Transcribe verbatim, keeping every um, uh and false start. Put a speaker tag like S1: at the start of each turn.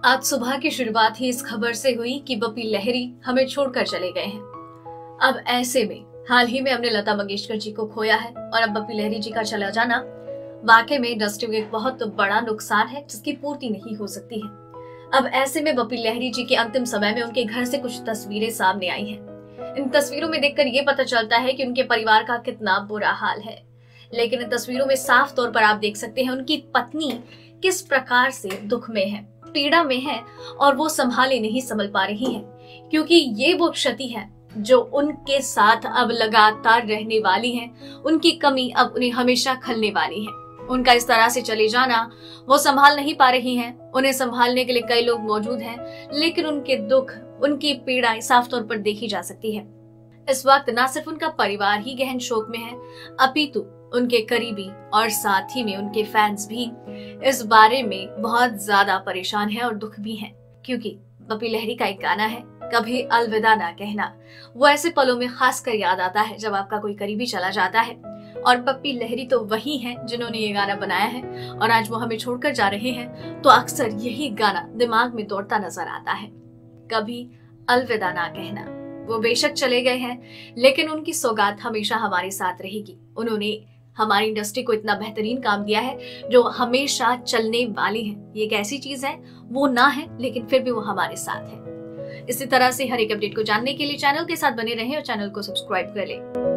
S1: आज सुबह की शुरुआत ही इस खबर से हुई कि बप्पी लहरी हमें छोड़कर चले गए हैं। अब ऐसे में हाल ही में हमने लता मंगेशकर जी को खोया है और अब बप्पी लहरी जी का चला जाना वाकई में इंडस्ट्री को एक बहुत बड़ा नुकसान है जिसकी पूर्ति नहीं हो सकती है। अब ऐसे में बप्पी लहरी जी के अंतिम समय में उनके घर से कुछ तस्वीरें सामने आई हैं। इन तस्वीरों में देखकर ये पता चलता है कि उनके परिवार का कितना बुरा हाल है, लेकिन इन तस्वीरों में साफ तौर पर आप देख सकते हैं उनकी पत्नी किस प्रकार से दुख में है, पीड़ा में है और वो संभाले नहीं संभल पा रही है, क्योंकि ये वो क्षति है जो उनके साथ अब लगातार रहने वाली है। उनकी कमी अब उन्हें हमेशा खलने वाली है। उनका इस तरह से चले जाना वो संभाल नहीं पा रही हैं। उन्हें संभालने के लिए कई लोग मौजूद हैं, लेकिन उनके दुख, उनकी पीड़ाएं साफ तौर पर देखी जा सकती है। इस वक्त न सिर्फ उनका परिवार ही गहन शोक में है, अपितु उनके करीबी और साथ ही में उनके फैंस भी इस बारे में बहुत ज्यादा परेशान हैं और दुख भी हैं, क्योंकि बप्पी लहरी का एक गाना है, कभी अलविदा ना कहना। वो ऐसे पलों में खास कर याद आता है जब आपका कोई करीबी चला जाता है, और बप्पी लहरी तो वही हैं जिन्होंने ये गाना बनाया है और आज वो हमें छोड़कर जा रहे हैं, तो अक्सर यही गाना दिमाग में दौड़ता नजर आता है, कभी अलविदा ना कहना। वो बेशक चले गए हैं, लेकिन उनकी सौगात हमेशा हमारे साथ रहेगी। उन्होंने हमारी इंडस्ट्री को इतना बेहतरीन काम दिया है जो हमेशा चलने वाली है। ये एक ऐसी चीज है, वो ना है लेकिन फिर भी वो हमारे साथ है। इसी तरह से हर एक अपडेट को जानने के लिए चैनल के साथ बने रहें और चैनल को सब्सक्राइब कर लें।